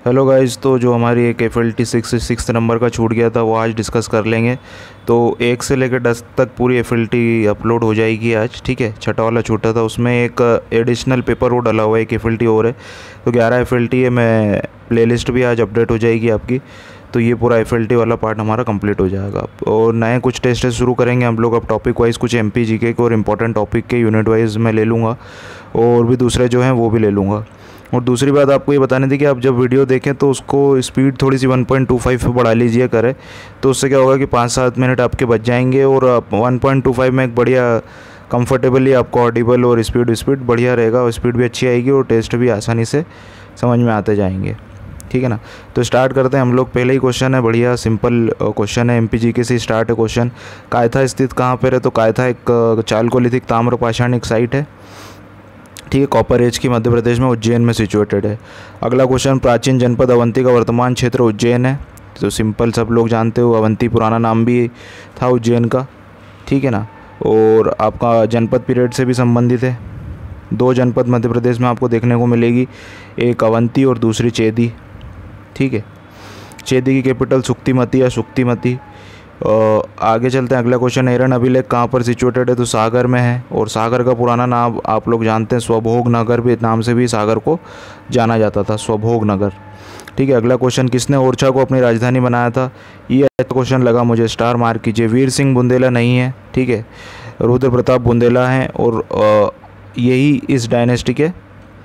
Hello guys, तो जो हमारी एक FLT 6 नंबर का छूट गया था वो आज डिस्कस कर लेंगे। तो 1 से लेकर 10 तक पूरी FLT अपलोड हो जाएगी आज। ठीक है, छठा वाला छूटा था उसमें एक एडिशनल पेपर वो डला हुआ है, एक FLT और है, तो 11 FLT है। मैं प्लेलिस्ट भी आज अपडेट हो जाएगी आपकी, तो ये पूरा FLT वाला पार्ट हमारा कंप्लीट हो जाएगा। और नए कुछ टेस्ट शुरू करेंगे हम लोग अब टॉपिक वाइज, कुछ MP GK के और इम्पोर्टेंट टॉपिक के यूनिट वाइज मैं ले लूँगा, और भी दूसरे जो हैं वो भी ले लूँगा। और दूसरी बात आपको ये बतानी थी कि आप जब वीडियो देखें तो उसको स्पीड थोड़ी सी 1.25 पे बढ़ा लीजिए करें, तो उससे क्या होगा कि 5-7 मिनट आपके बच जाएंगे, और 1.25 में एक बढ़िया कंफर्टेबली आपको ऑडिबल और स्पीड बढ़िया रहेगा, और स्पीड भी अच्छी आएगी और टेस्ट भी आसानी से समझ में आते जाएंगे। ठीक है ना, तो स्टार्ट करते हैं हम लोग। पहले ही क्वेश्चन है, बढ़िया सिंपल क्वेश्चन है, MP GK से स्टार्ट है क्वेश्चन। कायथा स्थित कहाँ पर है? तो कायथा एक चालकोलिथिक ताम्र पाषाणिक साइट है। ठीक है, कॉपर एज की, मध्य प्रदेश में उज्जैन में सिचुएटेड है। अगला क्वेश्चन, प्राचीन जनपद अवंती का वर्तमान क्षेत्र उज्जैन है। तो सिंपल, सब लोग जानते हो, अवंती पुराना नाम भी था उज्जैन का। ठीक है ना, और आपका जनपद पीरियड से भी संबंधित है। 2 जनपद मध्य प्रदेश में आपको देखने को मिलेगी, एक अवंती और दूसरी चेदी। ठीक है, चेदी की कैपिटल सुक्तिमती या शुक्तिमती। आगे चलते हैं, अगला क्वेश्चन, एरन अभिलेख कहाँ पर सिचुएटेड है? तो सागर में है, और सागर का पुराना नाम आप लोग जानते हैं, स्वभोग नगर भी नाम से भी सागर को जाना जाता था, स्वभोग नगर। ठीक है, अगला क्वेश्चन, किसने ओरछा को अपनी राजधानी बनाया था? ये अच्छा क्वेश्चन लगा मुझे, स्टार मार्क कीजिए। वीर सिंह बुंदेला नहीं है, ठीक है, रुद्र प्रताप बुंदेला हैं, और यही इस डायनेस्टी के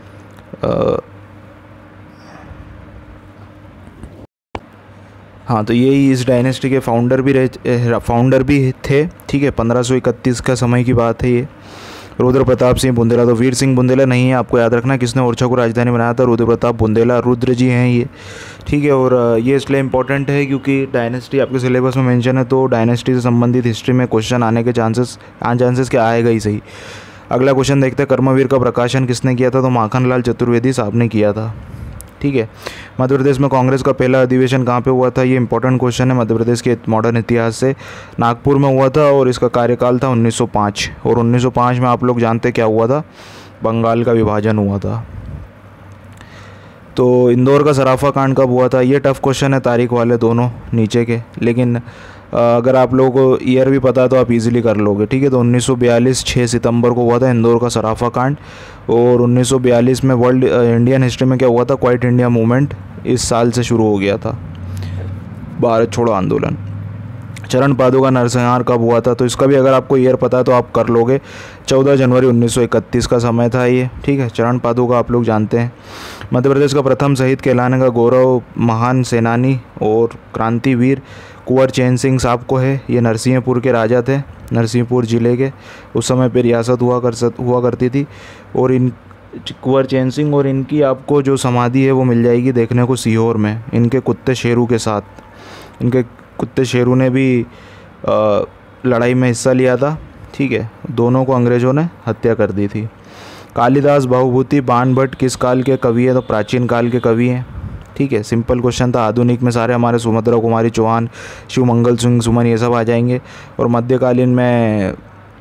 हाँ, तो यही इस डायनेस्टी के फाउंडर भी थे। ठीक है, 1531 का समय की बात है ये। रुद्र प्रताप सिंह बुंदेला, तो वीर सिंह बुंदेला नहीं है, आपको याद रखना। किसने ओरछा को राजधानी बनाया था? रुद्र प्रताप बुंदेला, रुद्र जी हैं ये। ठीक है, और ये इसलिए इंपॉर्टेंट है क्योंकि डायनेस्टी आपके सिलेबस में मेंशन है, तो डायनेस्टी से संबंधित हिस्ट्री में क्वेश्चन आने के चांसेस क्या आएगा ही सही। अगला क्वेश्चन देखते हैं, कर्मवीर का प्रकाशन किसने किया था? तो माखनलाल चतुर्वेदी साहब ने किया था। ठीक है, मध्य प्रदेश में कांग्रेस का पहला अधिवेशन कहाँ पे हुआ था? ये इंपॉर्टेंट क्वेश्चन है, मध्य प्रदेश के मॉडर्न इतिहास से। नागपुर में हुआ था, और इसका कार्यकाल था 1905, और 1905 में आप लोग जानते क्या हुआ था? बंगाल का विभाजन हुआ था। तो इंदौर का सराफा कांड कब हुआ था? ये टफ क्वेश्चन है, तारीख वाले दोनों नीचे के, लेकिन अगर आप लोगों को ईयर भी पता है तो आप इजीली कर लोगे। ठीक है, तो 1942 6 सितंबर को हुआ था इंदौर का सराफा कांड। और 1942 में वर्ल्ड इंडियन हिस्ट्री में क्या हुआ था? क्वाइट इंडिया मूवमेंट इस साल से शुरू हो गया था, भारत छोड़ो आंदोलन। चरण पादुका का नरसंहार कब हुआ था? तो इसका भी अगर आपको ईयर पता है तो आप कर लोगे, 14 जनवरी 1931 का समय था ये। ठीक है, चरण पादुका आप लोग जानते हैं। मध्य प्रदेश का प्रथम शहीद कहलाने का गौरव महान सेनानी और क्रांतिवीर कुंवर चैन सिंह साहब को है। ये नरसिंहपुर के राजा थे, नरसिंहपुर ज़िले के, उस समय पे रियासत हुआ करती थी। और इन कुंवर चैन सिंह, और इनकी आपको जो समाधि है वो मिल जाएगी देखने को सीहोर में, इनके कुत्ते शेरू के साथ। इनके कुत्ते शेरू ने भी लड़ाई में हिस्सा लिया था। ठीक है, दोनों को अंग्रेज़ों ने हत्या कर दी थी। कालिदास बहुभूति बाणभट्ट किस काल के कवि है? तो प्राचीन काल के कवि हैं। ठीक है, सिंपल क्वेश्चन था। आधुनिक में सारे हमारे सुभद्रा कुमारी चौहान, शिवमंगल सिंह सुमन, ये सब आ जाएंगे, और मध्यकालीन में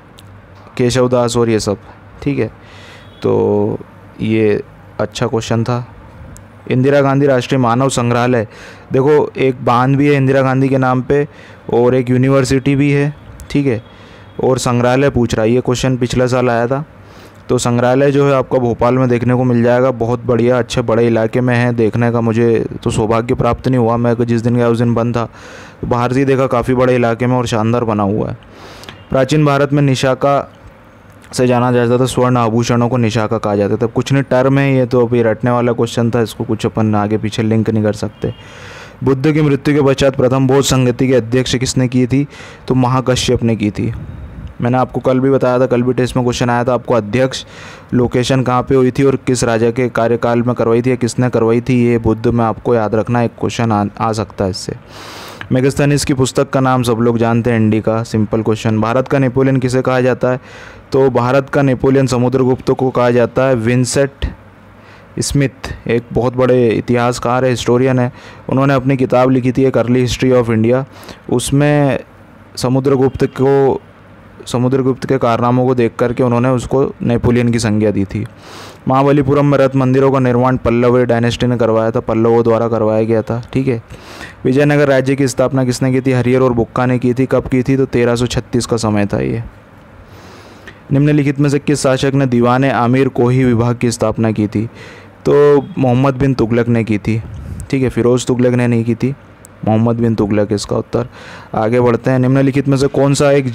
केशवदास और ये सब। ठीक है, तो ये अच्छा क्वेश्चन था। इंदिरा गांधी राष्ट्रीय मानव संग्रहालय, देखो एक बांध भी है इंदिरा गांधी के नाम पे, और एक यूनिवर्सिटी भी है। ठीक है, और संग्रहालय पूछ रहा है, ये क्वेश्चन पिछले साल आया था। तो संग्रहालय जो है आपका भोपाल में देखने को मिल जाएगा, बहुत बढ़िया, अच्छे बड़े इलाके में है। देखने का मुझे तो सौभाग्य प्राप्त नहीं हुआ, मैं जिस दिन गया उस दिन बंद था, तो बाहर से ही देखा, काफ़ी बड़े इलाके में और शानदार बना हुआ है। प्राचीन भारत में निशाका से जाना जाता था, स्वर्ण आभूषणों को निशाका कहा जाता था। कुछ नहीं, टर्म है ये, तो अभी रटने वाला क्वेश्चन था, इसको कुछ अपन आगे पीछे लिंक नहीं कर सकते। बुद्ध की मृत्यु के पश्चात प्रथम बौद्ध संगति की अध्यक्ष किसने की थी? तो महाकश्यप ने की थी। मैंने आपको कल भी बताया था, कल भी टेस्ट में क्वेश्चन आया था आपको, अध्यक्ष लोकेशन कहाँ पे हुई थी और किस राजा के कार्यकाल में करवाई थी या किसने करवाई थी? ये बुद्ध में आपको याद रखना, एक क्वेश्चन आ सकता है इससे। मेगास्थनीज की पुस्तक का नाम सब लोग जानते हैं, इंडिका, सिंपल क्वेश्चन। भारत का नेपोलियन किसे कहा जाता है? तो भारत का नेपोलियन समुद्रगुप्त को कहा जाता है। विंसेंट स्मिथ एक बहुत बड़े इतिहासकार है, हिस्टोरियन है, उन्होंने अपनी किताब लिखी थी एक अर्ली हिस्ट्री ऑफ इंडिया, उसमें समुद्रगुप्त को समुद्रगुप्त के कारनामों को देख करके उन्होंने उसको नेपोलियन की संज्ञा दी थी। महाबलीपुरम में रथ मंदिरों का निर्माण पल्लव डायनेस्टी ने करवाया था, पल्लवों द्वारा करवाया गया था। ठीक है। विजयनगर राज्य की स्थापना किसने की थी? हरिहर और बुक्का ने की थी। कब की थी? तो 1336 का समय था ये। निम्नलिखित में से किस शासक ने दीवाने आमिर कोही विभाग की स्थापना की थी? तो मोहम्मद बिन तुगलक ने की थी। ठीक है, फिरोज़ तुगलक ने नहीं की थी, मोहम्मद बिन तुगलक इसका उत्तर। आगे बढ़ते हैं। निम्नलिखित में से कौन सा एक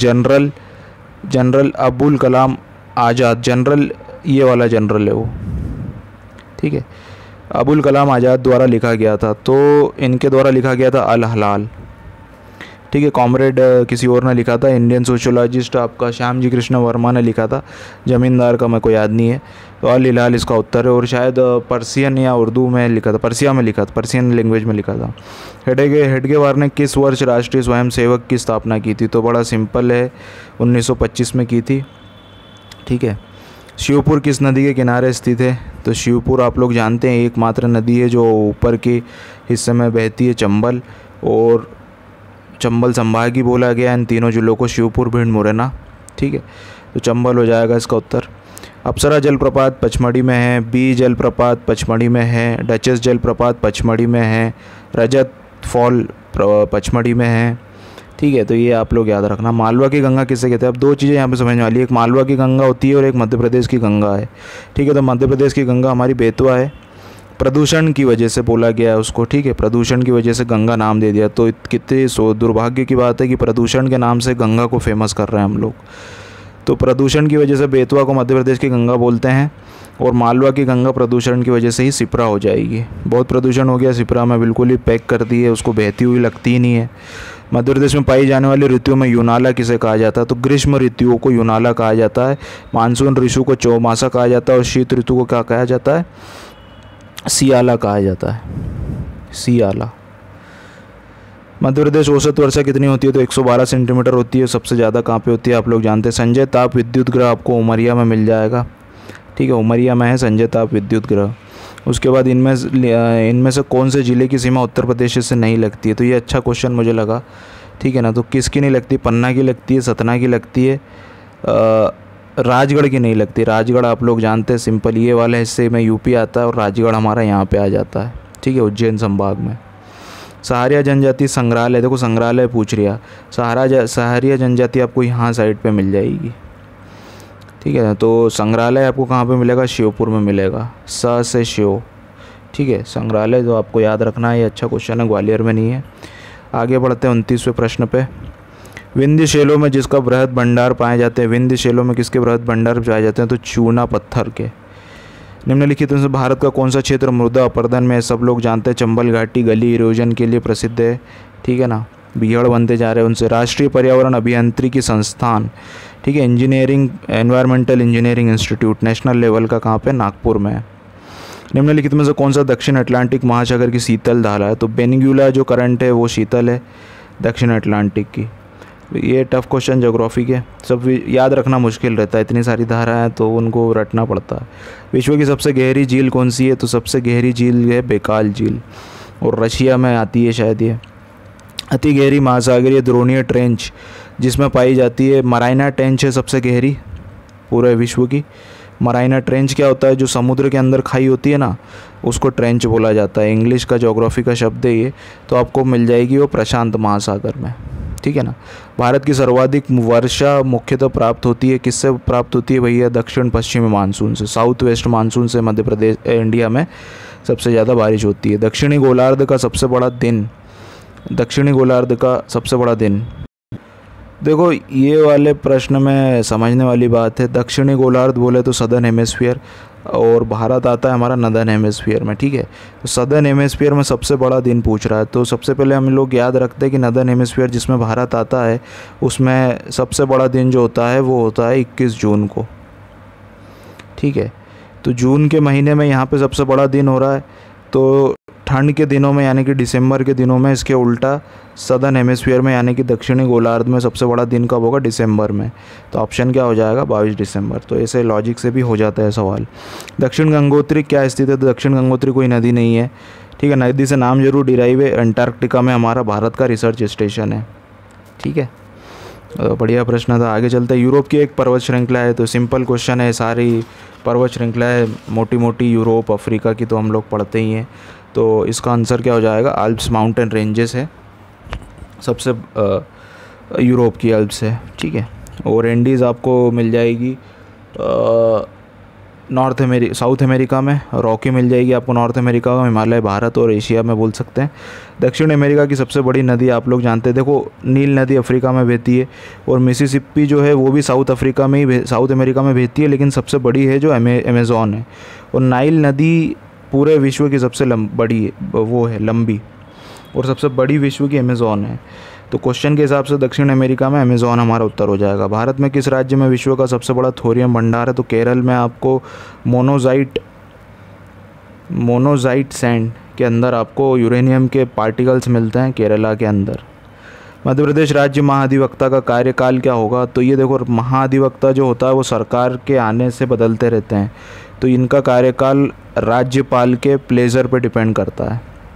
जनरल अबुल कलाम आज़ाद, जनरल ये वाला जनरल है वो, ठीक है, अबुल कलाम आज़ाद द्वारा लिखा गया था? तो इनके द्वारा लिखा गया था अल हलाल। ठीक है, कॉमरेड किसी और ने लिखा था, इंडियन सोशियोलॉजिस्ट आपका श्याम जी कृष्ण वर्मा ने लिखा था, ज़मींदार का मेरे को याद नहीं है। तो अल हिलाल इसका उत्तर है। और शायद पर्सियन या उर्दू में लिखा था, पर्सिया में लिखा था, पर्सियन लैंग्वेज में लिखा था। हेडगेवार ने किस वर्ष राष्ट्रीय स्वयंसेवक की स्थापना की थी? तो बड़ा सिंपल है, 1925 में की थी। ठीक है। शिवपुर किस नदी के किनारे स्थित है? तो शिवपुर आप लोग जानते हैं एकमात्र नदी है जो ऊपर के हिस्से में बहती है, चंबल, और चंबल संभागी बोला गया इन तीनों जिलों को, शिवपुर, भिंड, मुरैना। ठीक है, तो चंबल हो जाएगा इसका उत्तर। अप्सरा जलप्रपात पचमढ़ी में है, बी जलप्रपात पचमढ़ी में है, डचेस जलप्रपात पचमढ़ी में है, रजत फॉल पचमढ़ी में है। ठीक है, तो ये आप लोग याद रखना। मालवा की गंगा किसे कहते हैं? अब दो चीज़ें यहाँ पे समझने वाली है, एक मालवा की गंगा होती है और एक मध्य प्रदेश की गंगा है। ठीक है, तो मध्य प्रदेश की गंगा हमारी बेतवा है, प्रदूषण की वजह से बोला गया है उसको। ठीक है, प्रदूषण की वजह से गंगा नाम दे दिया। तो कितने दुर्भाग्य की बात है कि प्रदूषण के नाम से गंगा को फेमस कर रहे हैं हम लोग। तो प्रदूषण की वजह से बेतवा को मध्य प्रदेश की गंगा बोलते हैं, और मालवा की गंगा प्रदूषण की वजह से ही सिपरा हो जाएगी। बहुत प्रदूषण हो गया सिपरा में, बिल्कुल ही पैक कर दी है, उसको बहती हुई लगती ही नहीं है। मध्य प्रदेश में पाई जाने वाली ऋतुओं में यूनाला किसे कहा जाता है? तो ग्रीष्म ऋतुओं को यूनाला कहा जाता है, मानसून ऋतु को चौमासा कहा जाता है, और शीत ऋतु को क्या कहा जाता है? सियाला कहा जाता है, सियाला। मध्य प्रदेश औसत वर्षा कितनी होती है? तो 112 सेंटीमीटर होती है। सबसे ज़्यादा कहाँ पे होती है आप लोग जानते हैं? संजय ताप विद्युत गृह आपको उमरिया में मिल जाएगा। ठीक है, उमरिया में है संजय ताप विद्युत गृह। उसके बाद इनमें से कौन से ज़िले की सीमा उत्तर प्रदेश से नहीं लगती है? तो ये अच्छा क्वेश्चन मुझे लगा। ठीक है ना, तो किसकी नहीं लगती? पन्ना की लगती है, सतना की लगती है, राजगढ़ की नहीं लगती। राजगढ़ आप लोग जानते हैं, सिंपल ये वाले हिस्से में यूपी आता है और राजगढ़ हमारा यहाँ पे आ जाता है। ठीक है, उज्जैन संभाग में। सहारिया जनजाति संग्रहालय, देखो संग्रहालय पूछ रिया, सहारिया जनजाति आपको यहाँ साइड पे मिल जाएगी। ठीक है, तो संग्रहालय आपको कहाँ पे मिलेगा? श्योपुर में मिलेगा, स से श्यो। ठीक है, संग्रहालय तो आपको याद रखना है, ये अच्छा क्वेश्चन है, ग्वालियर में नहीं है। आगे बढ़ते हैं 29वें प्रश्न पे। विंध्य शैलों में जिसका बृहद भंडार पाए जाते हैं, विंध्य शैलों में किसके बृहद भंडार पाए जाते हैं? तो चूना पत्थर के। निम्नलिखित में से भारत का कौन सा क्षेत्र मृदा अपरदन में? सब लोग जानते हैं चंबल घाटी गली इरोजन के लिए प्रसिद्ध है। ठीक है ना, बिहड़ बनते जा रहे हैं उनसे। राष्ट्रीय पर्यावरण अभियांत्रिकी संस्थान, ठीक है, engineering environmental engineering institute national level का कहाँ पे? नागपुर में है। निम्नलिखित में से कौन सा दक्षिण अटलांटिक महासागर की शीतल धारा है? तो बेनिगुला जो करंट है वो शीतल है दक्षिण अटलांटिक की। ये टफ क्वेश्चन ज्योग्राफी के, सब याद रखना मुश्किल रहता है, इतनी सारी धारा है तो उनको रटना पड़ता है। विश्व की सबसे गहरी झील कौन सी है? तो सबसे गहरी झील है बेकाल झील, और रशिया में आती है शायद ये। अति गहरी महासागरीय द्रोणीय ट्रेंच जिसमें पाई जाती है, मराइना ट्रेंच है सबसे गहरी पूरे विश्व की। मराइना ट्रेंच क्या होता है? जो समुद्र के अंदर खाई होती है ना, उसको ट्रेंच बोला जाता है। इंग्लिश का ज्योग्राफी का शब्द है ये, तो आपको मिल जाएगी वो प्रशांत महासागर में। ठीक है ना। भारत की सर्वाधिक वर्षा मुख्यतः प्राप्त होती है किससे प्राप्त होती है भैया? दक्षिण पश्चिमी मानसून से, साउथ वेस्ट मानसून से मध्य प्रदेश इंडिया में सबसे ज़्यादा बारिश होती है। दक्षिणी गोलार्ध का सबसे बड़ा दिन, दक्षिणी गोलार्ध का सबसे बड़ा दिन, देखो ये वाले प्रश्न में समझने वाली बात है। दक्षिणी गोलार्ध बोले तो सदर्न हेमिस्फीयर, और भारत आता है हमारा नदर्न हेमिस्फीयर में। ठीक है, तो सदर्न हेमिस्फीयर में सबसे बड़ा दिन पूछ रहा है, तो सबसे पहले हम लोग याद रखते हैं कि नदर्न हेमिस्फीयर जिसमें भारत आता है उसमें सबसे बड़ा दिन जो होता है वो होता है 21 जून को। ठीक है, तो जून के महीने में यहाँ पे सबसे बड़ा दिन हो रहा है, तो ठंड के दिनों में यानी कि दिसंबर के दिनों में इसके उल्टा सदर्न हेमिस्फीयर में यानी कि दक्षिणी गोलार्ध में सबसे बड़ा दिन कब होगा? दिसंबर में। तो ऑप्शन क्या हो जाएगा? 22 दिसंबर। तो ऐसे लॉजिक से भी हो जाता है सवाल। दक्षिण गंगोत्री क्या स्थित है? तो दक्षिण गंगोत्री कोई नदी नहीं है। ठीक है, नदी से नाम जरूर डिराइव है। अंटार्कटिका में हमारा भारत का रिसर्च स्टेशन है। ठीक है, बढ़िया प्रश्न था। आगे चलते हैं। यूरोप की एक पर्वत श्रृंखला है, तो सिंपल क्वेश्चन है, सारी पर्वत श्रृंखला है मोटी मोटी यूरोप अफ्रीका की तो हम लोग पढ़ते ही हैं। तो इसका आंसर क्या हो जाएगा, आल्प्स माउंटेन रेंजेस है सबसे यूरोप की अल्प्स है, ठीक है। और एंडीज़ आपको मिल जाएगी साउथ अमेरिका में, रॉकी मिल जाएगी आपको नॉर्थ अमेरिका में, हिमालय भारत और एशिया में बोल सकते हैं। दक्षिण अमेरिका की सबसे बड़ी नदी आप लोग जानते हैं, देखो नील नदी अफ्रीका में बहती है और मिसिसिपी जो है वो भी साउथ अमेरिका में बहती है, लेकिन सबसे बड़ी है जो अमेज़ॉन है। और नाइल नदी पूरे विश्व की सबसे बड़ी वो है लंबी, और सबसे बड़ी विश्व की अमेज़ॉन है। तो क्वेश्चन के हिसाब से दक्षिण अमेरिका में अमेज़ॉन हमारा उत्तर हो जाएगा। भारत में किस राज्य में विश्व का सबसे बड़ा थोरियम भंडार है, तो केरल में आपको मोनोज़ाइट सैंड के अंदर आपको यूरेनियम के पार्टिकल्स मिलते हैं केरला के अंदर। मध्य प्रदेश राज्य महाधिवक्ता का कार्यकाल क्या होगा, तो ये देखो महाधिवक्ता जो होता है वो सरकार के आने से बदलते रहते हैं, तो इनका कार्यकाल राज्यपाल के प्लेजर पे डिपेंड करता है,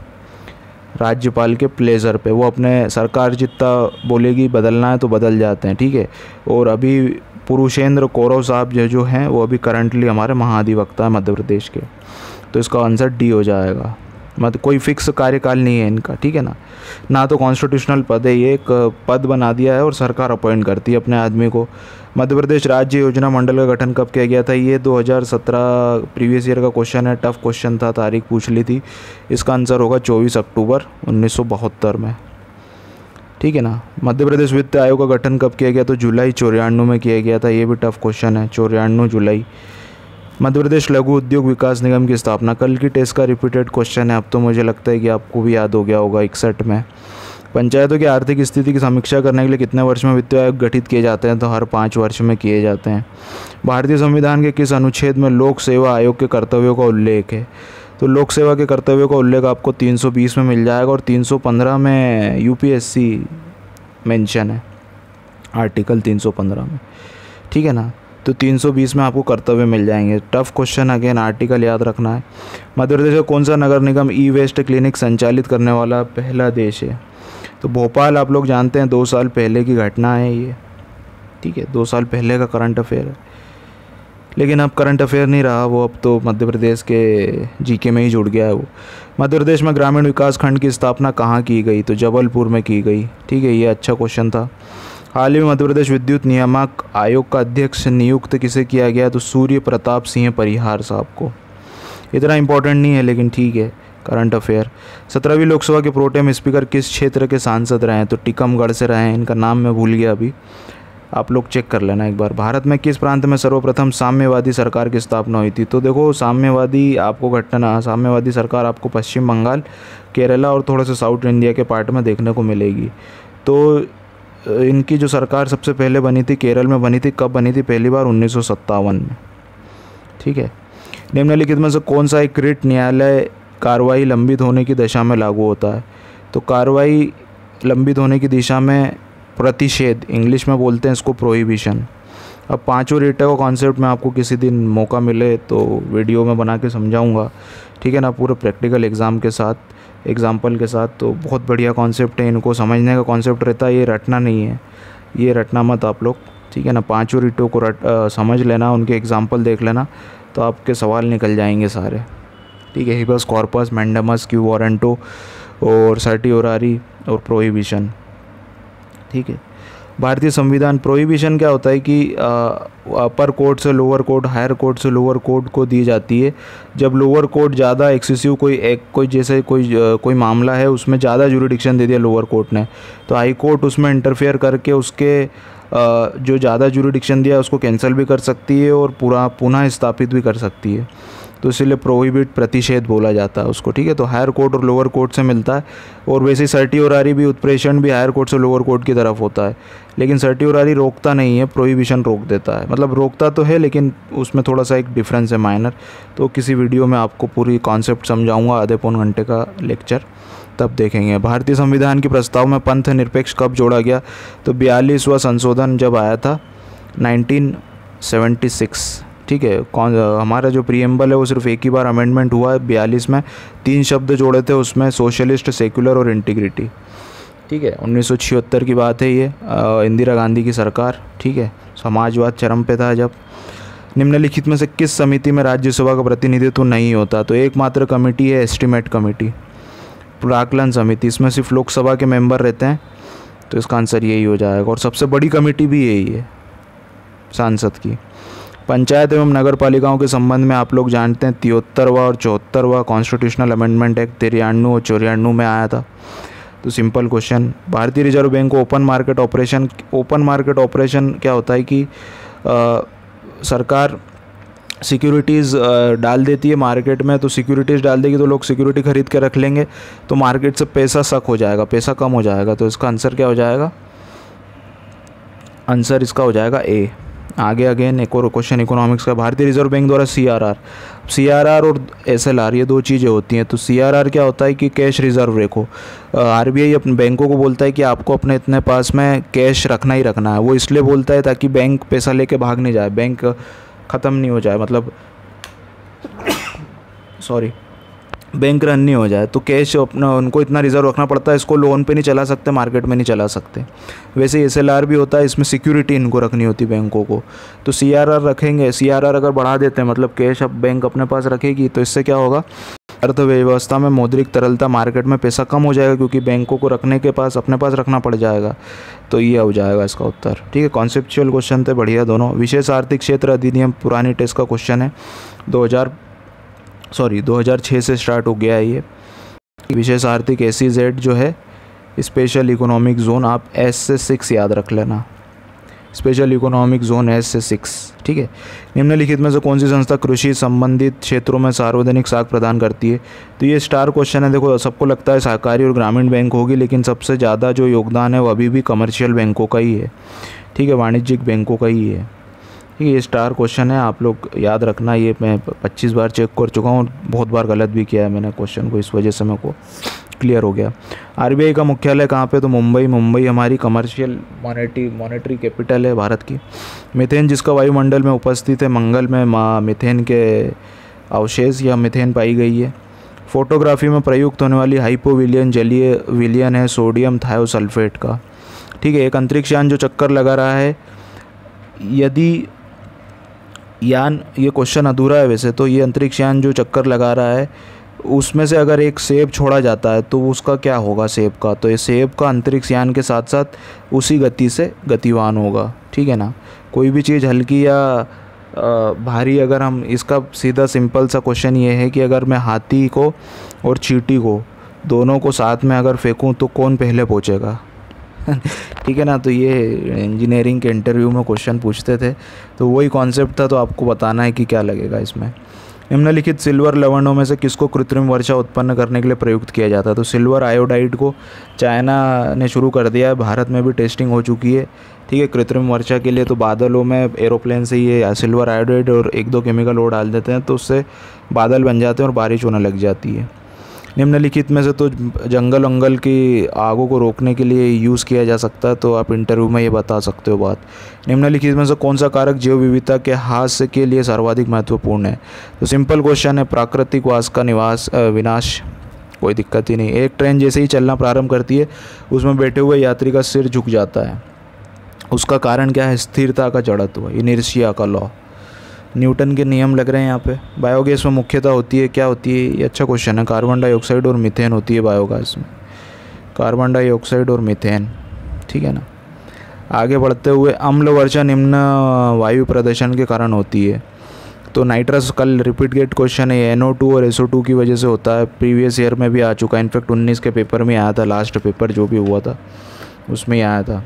राज्यपाल के प्लेजर पे, वो अपने सरकार जितना बोलेगी बदलना है तो बदल जाते हैं, ठीक है। और अभी पुरुषेंद्र कौरव साहब जो हैं वो अभी करंटली हमारे महाधिवक्ता है मध्य प्रदेश के, तो इसका आंसर डी हो जाएगा। मतलब कोई फिक्स कार्यकाल नहीं है इनका, ठीक है ना तो कॉन्स्टिट्यूशनल पद है, ये एक पद बना दिया है और सरकार अपॉइंट करती है अपने आदमी को। मध्य प्रदेश राज्य योजना मंडल का गठन कब किया गया था, ये 2017 प्रीवियस ईयर का क्वेश्चन है, टफ क्वेश्चन था, तारीख पूछ ली थी। इसका आंसर होगा 24 अक्टूबर 1972 में, ठीक है ना। मध्य प्रदेश वित्त आयोग का गठन कब किया गया, तो जुलाई 94 में किया गया था, ये भी टफ क्वेश्चन है, 94 जुलाई। मध्य प्रदेश लघु उद्योग विकास निगम की स्थापना, कल की टेस्ट का रिपीटेड क्वेश्चन है, अब तो मुझे लगता है कि आपको भी याद हो गया होगा 61 में। पंचायतों की आर्थिक स्थिति की समीक्षा करने के लिए कितने वर्ष में वित्त आयोग गठित किए जाते हैं, तो हर 5 वर्ष में किए जाते हैं। भारतीय संविधान के किस अनुच्छेद में लोक सेवा आयोग के कर्तव्यों का उल्लेख है, तो लोक सेवा के कर्तव्यों का उल्लेख आपको 320 में मिल जाएगा, और 315 में यूपीएससी मेंशन है, आर्टिकल 315 में, ठीक है ना। तो 320 में आपको कर्तव्य मिल जाएंगे। टफ क्वेश्चन, अगेन आर्टिकल याद रखना है। मध्य प्रदेश का कौन सा नगर निगम ई वेस्ट क्लिनिक संचालित करने वाला पहला देश है, तो भोपाल आप लोग जानते हैं 2 साल पहले की घटना है ये, ठीक है, 2 साल पहले का करंट अफेयर है, लेकिन अब करंट अफेयर नहीं रहा वो, अब तो मध्य प्रदेश के जीके में ही जुड़ गया है वो। मध्य प्रदेश में ग्रामीण विकास खंड की स्थापना कहाँ की गई, तो जबलपुर में की गई, ठीक है, ये अच्छा क्वेश्चन था। हाल ही में मध्य प्रदेश विद्युत नियामक आयोग का अध्यक्ष नियुक्त किसे किया गया, तो सूर्य प्रताप सिंह परिहार साहब को। इतना इंपॉर्टेंट नहीं है लेकिन ठीक है, करंट अफेयर। 17वीं लोकसभा के प्रोटेम स्पीकर किस क्षेत्र के सांसद रहे हैं, तो टीकमगढ़ से रहे हैं, इनका नाम मैं भूल गया अभी, आप लोग चेक कर लेना एक बार। भारत में किस प्रांत में सर्वप्रथम साम्यवादी सरकार की स्थापना हुई थी, तो देखो साम्यवादी सरकार आपको पश्चिम बंगाल, केरला और थोड़ा सा साउथ इंडिया के पार्ट में देखने को मिलेगी। तो इनकी जो सरकार सबसे पहले बनी थी केरल में बनी थी, कब बनी थी, पहली बार 1957 में, ठीक है। निम्नलिखित में से कौन सा एक रिट न्यायालय कार्रवाई लंबित होने की दशा में लागू होता है, तो कार्रवाई लंबित होने की दिशा में प्रतिषेध, इंग्लिश में बोलते हैं इसको प्रोहिबिशन। अब 5 रिटों का कॉन्सेप्ट मैं आपको किसी दिन मौका मिले तो वीडियो में बना के समझाऊंगा, ठीक है ना, पूरे प्रैक्टिकल एग्ज़ाम के साथ, एग्जाम्पल के साथ। तो बहुत बढ़िया कॉन्सेप्ट है, इनको समझने का कॉन्सेप्ट रहता है, ये रटना नहीं है, ये रटना मत आप लोग, ठीक है ना। 5 रिटों को समझ लेना, उनके एग्जाम्पल देख लेना, तो आपके सवाल निकल जाएंगे सारे, ठीक है। Habeas corpus, mandamus, quo warranto और सर्टियोरारी और प्रोहिबिशन, ठीक है। भारतीय संविधान प्रोहिबिशन क्या होता है कि अपर कोर्ट से लोअर कोर्ट, हायर कोर्ट से लोअर कोर्ट को दी जाती है जब लोअर कोर्ट ज़्यादा एक्सेसिव कोई मामला है उसमें ज़्यादा जुरिडिक्शन दे दिया लोअर कोर्ट ने, तो हाई कोर्ट उसमें इंटरफेयर करके उसके जो ज़्यादा जुरिडिक्शन दिया उसको कैंसिल भी कर सकती है और पुनः स्थापित भी कर सकती है, तो इसीलिए प्रोहिबिट प्रतिषेध बोला जाता है उसको, ठीक है। तो हायर कोर्ट और लोअर कोर्ट से मिलता है, और वैसे सर्टियोरारी भी, उत्प्रेषण भी हायर कोर्ट से लोअर कोर्ट की तरफ होता है, लेकिन सर्टियोरारी रोकता नहीं है, प्रोहिबिशन रोक देता है, मतलब रोकता तो है लेकिन उसमें थोड़ा सा एक डिफरेंस है माइनर। तो किसी वीडियो में आपको पूरी कॉन्सेप्ट समझाऊंगा, आधे पौन घंटे का लेक्चर, तब देखेंगे। भारतीय संविधान के प्रस्ताव में पंथ निरपेक्ष कब जोड़ा गया, तो 42वां संशोधन जब आया था 1976, ठीक है। हमारा जो प्रीएम्बल है वो सिर्फ एक ही बार अमेंडमेंट हुआ है 42 में, 3 शब्द जोड़े थे उसमें, सोशलिस्ट, सेक्युलर और इंटीग्रिटी, ठीक है, 1976 की बात है ये, इंदिरा गांधी की सरकार, ठीक है, समाजवाद चरम पे था जब। निम्नलिखित में से किस समिति में राज्यसभा का प्रतिनिधित्व नहीं होता? तो एकमात्र कमेटी है एस्टीमेट कमेटी, प्राक्कलन समिति, इसमें सिर्फ लोकसभा के मेंबर रहते हैं, तो इसका आंसर यही हो जाएगा। और सबसे बड़ी कमेटी भी यही है सांसद की। पंचायत एवं नगर पालिकाओं के संबंध में आप लोग जानते हैं 73वां और 74वां कॉन्स्टिट्यूशनल अमेंडमेंट एक्ट 93 और 94 में आया था। तो सिंपल क्वेश्चन, भारतीय रिजर्व बैंक को ओपन मार्केट ऑपरेशन क्या होता है कि सरकार सिक्योरिटीज़ डाल देती है मार्केट में, तो सिक्योरिटीज़ डाल देगी तो लोग सिक्योरिटी खरीद के रख लेंगे, तो मार्केट से पैसा सक हो जाएगा, पैसा कम हो जाएगा, तो इसका आंसर क्या हो जाएगा? आंसर इसका हो जाएगा ए। आगे अगेन एक और क्वेश्चन इकोनॉमिक्स का, भारतीय रिजर्व बैंक द्वारा सीआरआर और एसएलआर ये दो चीज़ें होती हैं। तो सीआरआर क्या होता है कि कैश रिजर्व रेखो, आरबीआई अपने बैंकों को बोलता है कि आपको अपने इतने पास में कैश रखना ही रखना है। वो इसलिए बोलता है ताकि बैंक पैसा लेके भाग नहीं जाए, बैंक ख़त्म नहीं हो जाए, मतलब सॉरी बैंक रन नहीं हो जाए, तो कैश अपना उनको इतना रिजर्व रखना पड़ता है, इसको लोन पे नहीं चला सकते, मार्केट में नहीं चला सकते। वैसे एसएलआर भी होता है, इसमें सिक्योरिटी इनको रखनी होती बैंकों को। तो सीआरआर रखेंगे, सीआरआर अगर बढ़ा देते हैं मतलब कैश अब बैंक अपने पास रखेगी, तो इससे क्या होगा? अर्थव्यवस्था में मौद्रिक तरलता, मार्केट में पैसा कम हो जाएगा क्योंकि बैंकों को रखने के पास अपने पास रखना पड़ जाएगा। तो ये हो जाएगा इसका उत्तर। ठीक है, कॉन्सेप्चुअल क्वेश्चन थे बढ़िया दोनों। विशेष आर्थिक क्षेत्र अधिनियम पुरानी टेस्ट का क्वेश्चन है, 2006 से स्टार्ट हो गया है ये। विशेष आर्थिक SEZ जो है स्पेशल इकोनॉमिक जोन, आप S से 6 याद रख लेना, स्पेशल इकोनॉमिक जोन S से 6। ठीक है, निम्नलिखित में से कौन सी संस्था कृषि संबंधित क्षेत्रों में सार्वजनिक साख प्रदान करती है? तो ये स्टार क्वेश्चन है। देखो सबको लगता है सहकारी और ग्रामीण बैंक होगी, लेकिन सबसे ज़्यादा जो योगदान है वो अभी भी कमर्शियल बैंकों का ही है। ठीक है, वाणिज्यिक बैंकों का ही है। ठीक है, ये स्टार क्वेश्चन है, आप लोग याद रखना। ये मैं 25 बार चेक कर चुका हूँ, बहुत बार गलत भी किया है मैंने क्वेश्चन को, इस वजह से मेरे को क्लियर हो गया। आरबीआई का मुख्यालय कहाँ पे? तो मुंबई हमारी कमर्शियल मॉनेटरी कैपिटल है भारत की। मीथेन जिसका वायुमंडल में उपस्थित है, मंगल में मीथेन के अवशेष या मीथेन पाई गई है। फोटोग्राफी में प्रयुक्त होने वाली हाइपोविलियन जलीय विलियन है सोडियम थायोसल्फेट का। ठीक है, एक अंतरिक्ष यान जो चक्कर लगा रहा है, यदि यान, ये क्वेश्चन अधूरा है वैसे तो, ये अंतरिक्ष यान जो चक्कर लगा रहा है उसमें से अगर एक सेब छोड़ा जाता है तो उसका क्या होगा सेब का? तो ये सेब का अंतरिक्ष यान के साथ साथ उसी गति से गतिवान होगा। ठीक है ना, कोई भी चीज़ हल्की या भारी, अगर हम इसका सीधा सिंपल सा क्वेश्चन ये है कि अगर मैं हाथी को और चींटी को दोनों को साथ में अगर फेंकूँ तो कौन पहले पहुँचेगा? ठीक है ना, तो ये इंजीनियरिंग के इंटरव्यू में क्वेश्चन पूछते थे, तो वही कॉन्सेप्ट था, तो आपको बताना है कि क्या लगेगा इसमें। निम्नलिखित सिल्वर लवणों में से किसको कृत्रिम वर्षा उत्पन्न करने के लिए प्रयुक्त किया जाता है? तो सिल्वर आयोडाइड को चाइना ने शुरू कर दिया है, भारत में भी टेस्टिंग हो चुकी है। ठीक है, कृत्रिम वर्षा के लिए तो बादलों में एरोप्लेन से ये सिल्वर आयोडाइड और 1-2 केमिकल और डाल देते हैं, तो उससे बादल बन जाते हैं और बारिश होने लग जाती है। निम्नलिखित में से तो जंगल की आगों को रोकने के लिए यूज़ किया जा सकता है, तो आप इंटरव्यू में ये बता सकते हो बात। निम्नलिखित में से कौन सा कारक जैव विविधता के ह्रास के लिए सर्वाधिक महत्वपूर्ण है? तो सिंपल क्वेश्चन है, प्राकृतिक वास का विनाश। कोई दिक्कत ही नहीं। एक ट्रेन जैसे ही चलना प्रारंभ करती है उसमें बैठे हुए यात्री का सिर झुक जाता है, उसका कारण क्या है? स्थिरता का जड़त्व, इनर्शिया का लॉ, न्यूटन के नियम लग रहे हैं यहाँ पे। बायोगैस में मुख्यतः होती है, क्या होती है? ये अच्छा क्वेश्चन है, कार्बन डाइऑक्साइड और मीथेन होती है बायोगैस में, कार्बन डाइऑक्साइड और मीथेन। ठीक है ना, आगे बढ़ते हुए अम्ल वर्षा निम्न वायु प्रदूषण के कारण होती है। तो नाइट्रस, कल रिपीट गेट क्वेश्चन है, NO2 और SO2 की वजह से होता है, प्रीवियस ईयर में भी आ चुका है, इनफैक्ट 19 के पेपर में आया था, लास्ट पेपर जो भी हुआ था उसमें आया था।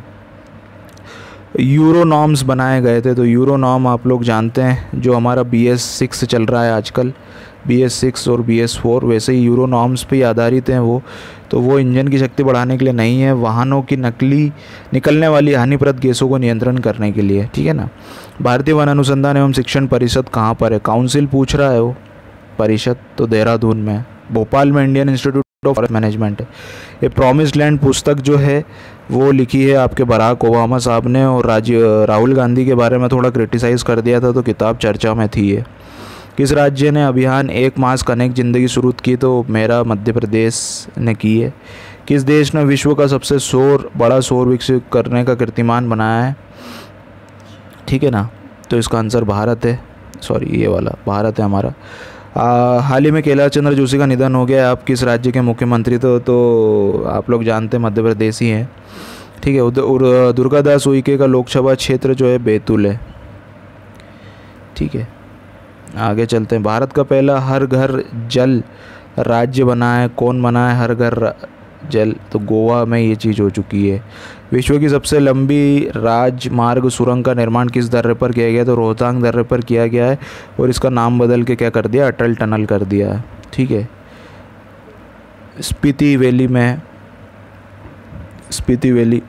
यूरो नॉर्म्स बनाए गए थे, तो यूरो नॉर्म आप लोग जानते हैं जो हमारा BS6 चल रहा है आजकल, BS6 और BS4, वैसे ही यूरो नॉर्म्स पे आधारित हैं वो। तो वो इंजन की शक्ति बढ़ाने के लिए नहीं है, वाहनों की निकलने वाली हानिप्रद गैसों को नियंत्रण करने के लिए। ठीक है ना। भारतीय वन अनुसंधान एवं शिक्षण परिषद कहाँ पर है? काउंसिल पूछ रहा है वो परिषद, तो देहरादून में है। भोपाल में Indian Institute of Forest Management है। ये प्रॉमिस्ड लैंड पुस्तक जो है वो लिखी है आपके बराक ओबामा साहब ने, और राहुल गांधी के बारे में थोड़ा क्रिटिसाइज़ कर दिया था, तो किताब चर्चा में थी ये। किस राज्य ने अभियान 1 मास कनेक्ट ज़िंदगी शुरू की? तो मेरा मध्य प्रदेश ने की है। किस देश ने विश्व का सबसे बड़ा सौर विकसित करने का कीर्तिमान बनाया है? ठीक है ना, तो इसका आंसर भारत है, सॉरी ये वाला भारत है हमारा। हाल ही में कैलाश चंद्र जोशी का निधन हो गया। आप किस राज्य के मुख्यमंत्री तो आप लोग जानते हैं मध्य प्रदेश ही हैं। ठीक है, और दुर्गादास उइके का लोकसभा क्षेत्र जो है बैतूल है। ठीक है, आगे चलते हैं। भारत का पहला हर घर जल राज्य बना है, कौन बना है हर घर जल? तो गोवा में ये चीज़ हो चुकी है। विश्व की सबसे लंबी राजमार्ग सुरंग का निर्माण किस दर्रे पर किया गया? तो रोहतांग दर्रे पर किया गया है, और इसका नाम बदल के क्या कर दिया? अटल टनल कर दिया है। ठीक है, स्पीति वैली में, स्पीति वैली।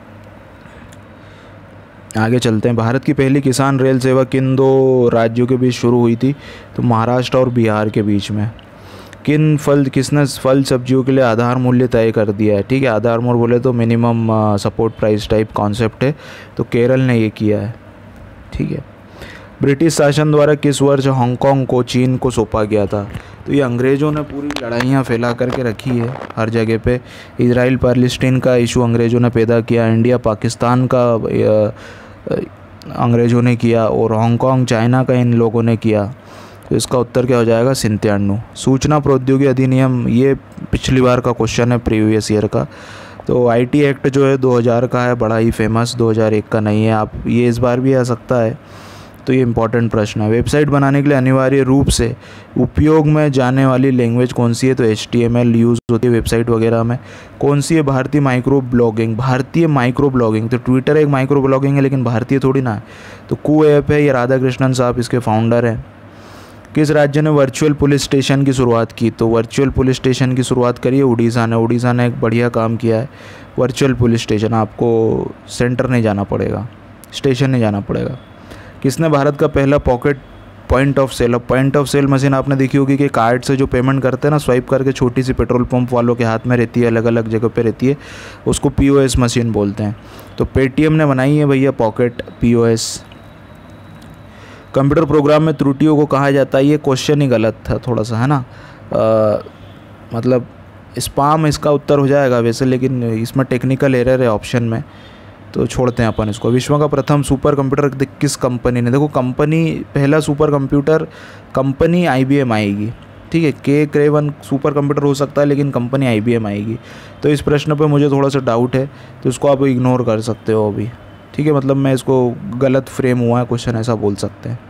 आगे चलते हैं। भारत की पहली किसान रेल सेवा किन दो राज्यों के बीच शुरू हुई थी? तो महाराष्ट्र और बिहार के बीच में। किसने फल सब्जियों के लिए आधार मूल्य तय कर दिया है? ठीक है, आधार मूल्य बोले तो minimum support price type concept है, तो केरल ने ये किया है। ठीक है, ब्रिटिश शासन द्वारा किस वर्ष हांगकांग को चीन को सौंपा गया था? तो ये अंग्रेज़ों ने पूरी लड़ाइयाँ फैला करके रखी है हर जगह पे। इजराइल पैलेस्टीन का इशू अंग्रेज़ों ने पैदा किया, इंडिया पाकिस्तान का अंग्रेज़ों ने किया, और हांगकांग चाइना का इन लोगों ने किया। तो इसका उत्तर क्या हो जाएगा? 97। सूचना प्रौद्योगिकी अधिनियम, ये पिछली बार का क्वेश्चन है, प्रीवियस ईयर का। तो आईटी एक्ट जो है 2000 का है, बड़ा ही फेमस, 2001 का नहीं है। आप ये इस बार भी आ सकता है, तो ये इंपॉर्टेंट प्रश्न है। वेबसाइट बनाने के लिए अनिवार्य रूप से उपयोग में जाने वाली लैंग्वेज कौन सी है? तो HTML यूज़ होती है वेबसाइट वगैरह में। कौन सी है? भारतीय माइक्रो ब्लॉगिंग। भारतीय माइक्रो ब्लॉगिंग, तो ट्विटर एक माइक्रो ब्लॉगिंग है, लेकिन भारतीय थोड़ी ना है। तो कू ऐप है, ये राधाकृष्णन साहब इसके फाउंडर हैं। किस राज्य ने वर्चुअल पुलिस स्टेशन की शुरुआत की? तो वर्चुअल पुलिस स्टेशन की शुरुआत करी है उड़ीसा ने। उड़ीसा ने एक बढ़िया काम किया है। वर्चुअल पुलिस स्टेशन, आपको सेंटर नहीं जाना पड़ेगा, स्टेशन नहीं जाना पड़ेगा। किसने भारत का पहला पॉकेट पॉइंट ऑफ सेल? अब पॉइंट ऑफ सेल मशीन आपने देखी होगी कि कार्ड से जो पेमेंट करते हैं ना, स्वाइप करके, छोटी सी पेट्रोल पंप वालों के हाथ में रहती है, अलग अलग जगह पे रहती है, उसको POS मशीन बोलते हैं। तो पेटीएम ने बनाई है भैया पॉकेट POS। कंप्यूटर प्रोग्राम में त्रुटियों को कहा जाता है? ये क्वेश्चन ही गलत था थोड़ा सा, है ना। मतलब स्पाम इसका उत्तर हो जाएगा वैसे, लेकिन इसमें टेक्निकल एरर है ऑप्शन में, तो छोड़ते हैं अपन इसको। विश्व का प्रथम सुपर कंप्यूटर किस कंपनी ने? देखो कंपनी, पहला सुपर कंप्यूटर कंपनी IBM आएगी। ठीक है, Cray-1 सुपर कंप्यूटर हो सकता है, लेकिन कंपनी IBM आएगी। तो इस प्रश्न पे मुझे थोड़ा सा डाउट है, तो इसको आप इग्नोर कर सकते हो अभी। ठीक है, मतलब मैं इसको गलत फ्रेम हुआ है क्वेश्चन, ऐसा बोल सकते हैं।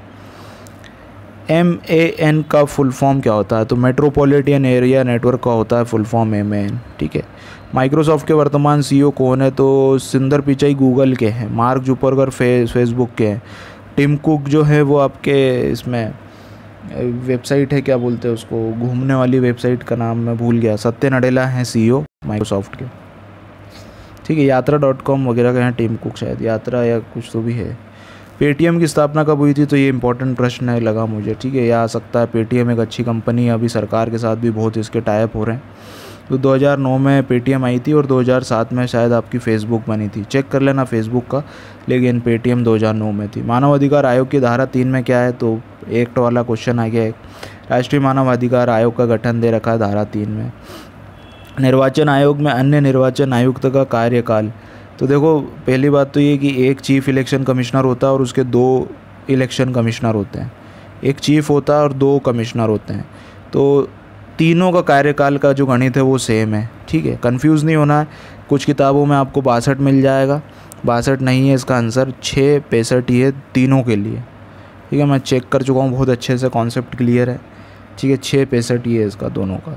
MAN का फुल फॉर्म क्या होता है? तो मेट्रोपॉलिटन एरिया नेटवर्क का होता है फुल फॉर्म MAN। ठीक है, माइक्रोसॉफ्ट के वर्तमान CEO कौन है? तो सुंदर पिचाई गूगल के हैं, मार्क जुकरबर्ग फेसबुक के हैं, टिम कुक जो है वो आपके इसमें वेबसाइट है, क्या बोलते हैं उसको, घूमने वाली वेबसाइट का नाम मैं भूल गया, सत्य नडेला हैं CEO माइक्रोसॉफ्ट के। ठीक है, यात्रा.com वगैरह का हैं टिम कुक, शायद यात्रा या कुछ तो भी है। पेटीएम की स्थापना कब हुई थी? तो ये इंपॉर्टेंट प्रश्न है लगा मुझे। ठीक है, ये आ सकता है। पेटीएम एक अच्छी कंपनी है, अभी सरकार के साथ भी बहुत इसके टाइप हो रहे हैं। तो 2009 में पेटीएम आई थी, और 2007 में शायद आपकी फेसबुक बनी थी, चेक कर लेना फेसबुक का, लेकिन पेटीएम 2009 में थी। मानव अधिकार आयोग की धारा 3 में क्या है? तो एक्ट वाला क्वेश्चन आ गया है। राष्ट्रीय मानव अधिकार आयोग का गठन दे रखा है धारा 3 में। निर्वाचन आयोग में अन्य निर्वाचन आयुक्त का कार्यकाल, तो देखो पहली बात तो ये कि एक चीफ इलेक्शन कमिश्नर होता है और उसके 2 इलेक्शन कमिश्नर होते हैं। एक चीफ होता है और 2 कमिश्नर होते हैं, तो तीनों का कार्यकाल का जो गणित है वो सेम है। ठीक है, कंफ्यूज नहीं होना है। कुछ किताबों में आपको 62 मिल जाएगा, 62 नहीं है इसका आंसर, 665 ही है तीनों के लिए। ठीक है, मैं चेक कर चुका हूँ बहुत अच्छे से, कॉन्सेप्ट क्लियर है। ठीक है, 665 ही है इसका दोनों का।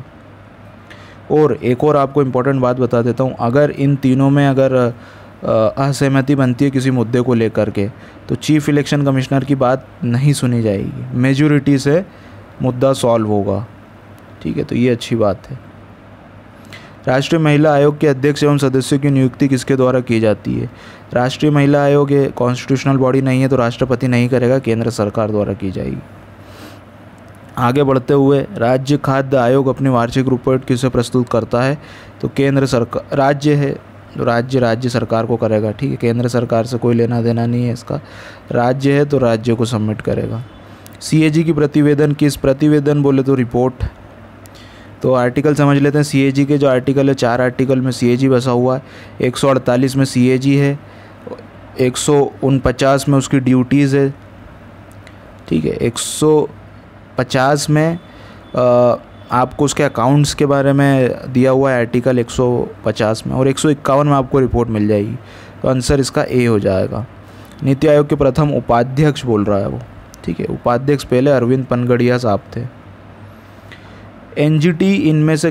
और एक और आपको इम्पोर्टेंट बात बता देता हूँ, अगर इन तीनों में अगर असहमति बनती है किसी मुद्दे को लेकर के, तो चीफ इलेक्शन कमिश्नर की बात नहीं सुनी जाएगी, मेजॉरिटी से मुद्दा सॉल्व होगा। ठीक है, तो ये अच्छी बात है। राष्ट्रीय महिला आयोग के अध्यक्ष एवं सदस्यों की नियुक्ति किसके द्वारा की जाती है? राष्ट्रीय महिला आयोग ये कॉन्स्टिट्यूशनल बॉडी नहीं है, तो राष्ट्रपति नहीं करेगा, केंद्र सरकार द्वारा की जाएगी। आगे बढ़ते हुए, राज्य खाद्य आयोग अपनी वार्षिक रिपोर्ट किसे प्रस्तुत करता है? तो केंद्र सरकार, राज्य है तो राज्य सरकार को करेगा। ठीक है, केंद्र सरकार से कोई लेना देना नहीं है इसका, राज्य है तो राज्य को सबमिट करेगा। CAG की प्रतिवेदन, किस प्रतिवेदन बोले तो रिपोर्ट, तो आर्टिकल समझ लेते हैं सीएजी के। जो आर्टिकल है 4 आर्टिकल में सीएजी बसा हुआ है। 148 में सीएजी है, 149 में उसकी ड्यूटीज़ है, ठीक है। 150 में आपको उसके अकाउंट्स के बारे में दिया हुआ है आर्टिकल 150 में, और 151 में आपको रिपोर्ट मिल जाएगी। तो आंसर इसका ए हो जाएगा। नीति आयोग के प्रथम उपाध्यक्ष बोल रहा है वो, ठीक है। उपाध्यक्ष पहले अरविंद पनगड़िया साहब थे। एनजीटी इनमें से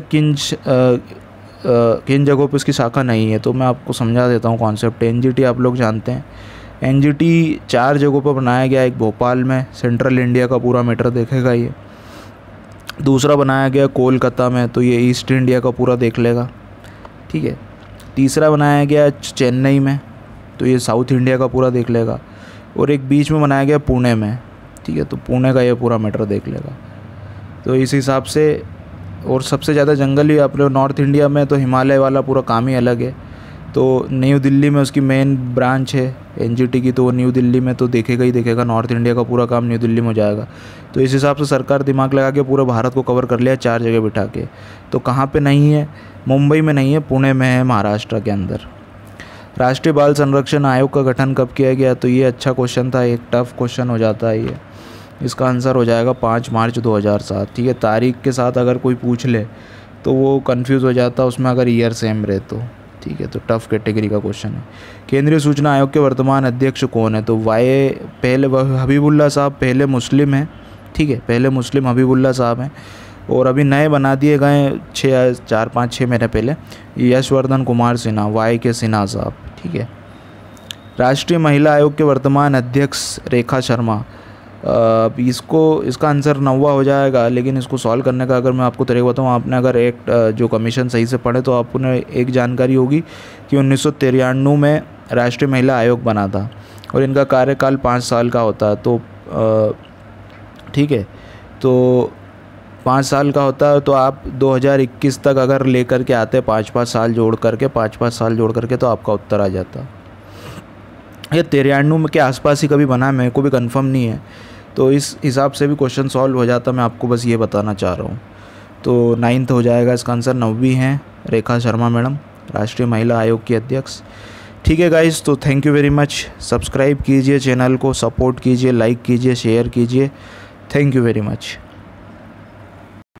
किन जगहों पर इसकी शाखा नहीं है, तो मैं आपको समझा देता हूँ कॉन्सेप्ट। एनजीटी आप लोग जानते हैं, एनजीटी 4 जगहों पर बनाया गया। एक भोपाल में, सेंट्रल इंडिया का पूरा मैटर देखेगा ये। दूसरा बनाया गया कोलकाता में, तो ये ईस्ट इंडिया का पूरा देख लेगा, ठीक है। तीसरा बनाया गया चेन्नई में, तो ये साउथ इंडिया का पूरा देख लेगा। और एक बीच में बनाया गया पुणे में, ठीक है, तो पुणे का ये पूरा मैटर देख लेगा। तो इस हिसाब से, और सबसे ज़्यादा जंगल ही अपने नॉर्थ इंडिया में, तो हिमालय वाला पूरा काम ही अलग है। तो न्यू दिल्ली में उसकी मेन ब्रांच है एनजीटी की, तो वो न्यू दिल्ली में तो देखेगा ही देखेगा। नॉर्थ इंडिया का पूरा काम न्यू दिल्ली में हो जाएगा। तो इस हिसाब से सरकार दिमाग लगा के पूरा भारत को कवर कर लिया 4 जगह बिठा के। तो कहाँ पे नहीं है? मुंबई में नहीं है, पुणे में है, महाराष्ट्र के अंदर। राष्ट्रीय बाल संरक्षण आयोग का गठन कब किया गया? तो ये अच्छा क्वेश्चन था, एक टफ क्वेश्चन हो जाता है ये। इसका आंसर हो जाएगा 5 मार्च 2007, ठीक है। तारीख के साथ अगर कोई पूछ ले तो वो कंफ्यूज हो जाता है उसमें, अगर ईयर सेम रहे तो, ठीक है। तो टफ कैटेगरी का क्वेश्चन है। केंद्रीय सूचना आयोग के वर्तमान अध्यक्ष कौन है? तो पहले हबीबुल्ला साहब पहले मुस्लिम हैं, ठीक है, पहले मुस्लिम हबीबुल्ला साहब हैं। और अभी नए बना दिए गए 4-5-6 महीने पहले यशवर्धन कुमार सिन्हा, वाई के सिन्हा साहब, ठीक है। राष्ट्रीय महिला आयोग के वर्तमान अध्यक्ष रेखा शर्मा। इसका आंसर 9वां हो जाएगा, लेकिन इसको सॉल्व करने का अगर मैं आपको तरीका बताऊँ, आपने अगर एक जो कमीशन सही से पढ़े तो आपको एक जानकारी होगी कि 1993 में राष्ट्रीय महिला आयोग बना था और इनका कार्यकाल 5 साल का होता है। तो ठीक है, तो 5 साल का होता है, तो आप 2021 तक अगर लेकर के आते 5-5 साल जोड़ करके तो आपका उत्तर आ जाता। ये 93 के आसपास ही कभी बना है, मेरे को भी कंफर्म नहीं है। तो इस हिसाब से भी क्वेश्चन सॉल्व हो जाता, मैं आपको बस ये बताना चाह रहा हूँ। तो 9th हो जाएगा इसका आंसर। 9वीं हैं रेखा शर्मा मैडम, राष्ट्रीय महिला आयोग की अध्यक्ष। ठीक है गाइस, तो thank you very much. Subscribe कीजिए चैनल को, सपोर्ट कीजिए, लाइक कीजिए, शेयर कीजिए। Thank you very much.